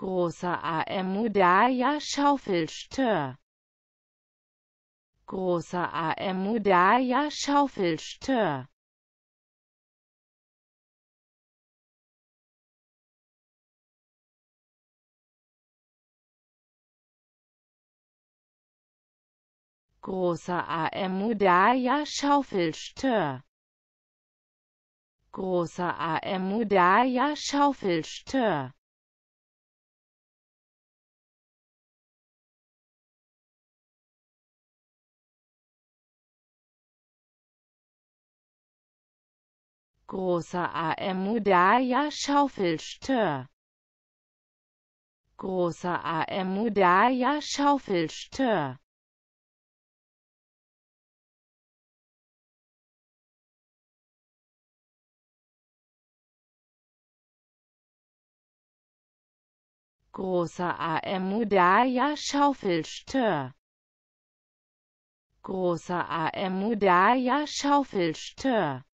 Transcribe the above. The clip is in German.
großer Amu Darya Schaufelstör, großer Amu Darya Schaufelstör, großer Amu Darya Schaufelstör, großer Amu Darya Schaufelstör, großer Amu Darya Schaufelstör, großer Amu Darya Schaufelstör, großer Amu Darya Schaufelstör, großer Amu Darya Schaufelstör,